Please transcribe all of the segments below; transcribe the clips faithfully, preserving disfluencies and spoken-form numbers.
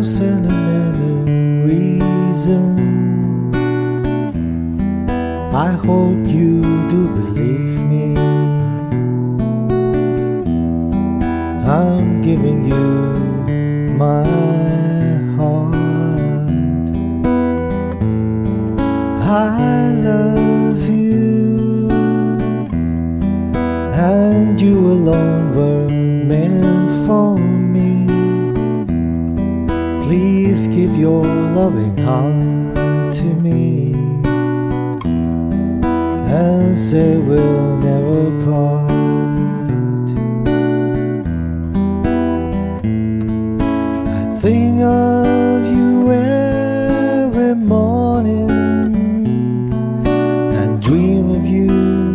sentimental reason. I hope you do believe me. I'm giving you my heart. I love you, and you alone were meant for me. Please give your loving heart to me, and say we'll never part. I think of you every morning and dream of you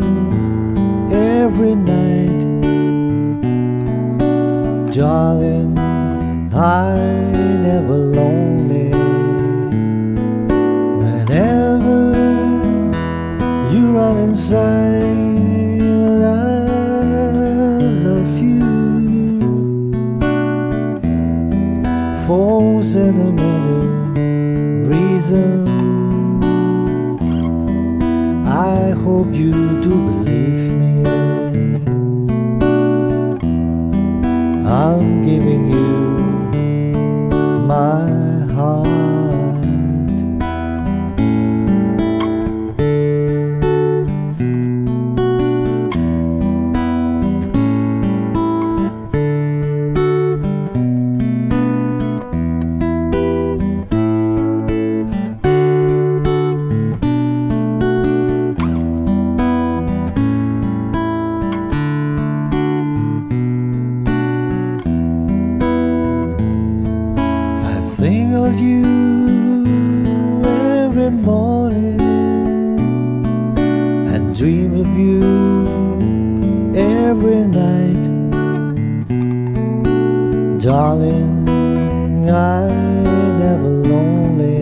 every night. Darling, I'm never lonely. Whenever you run inside, I love you. For sentimental reason, I hope you do believe me. I'm giving you my heart. Think of you every morning and dream of you every night. Darling, I'm never lonely.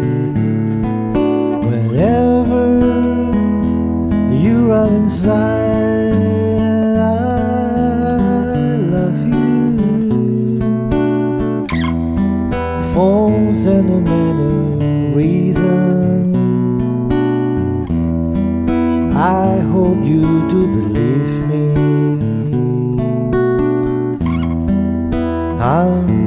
Whenever you run inside, I love you. For sentimental reason, I hope you do believe me. I'm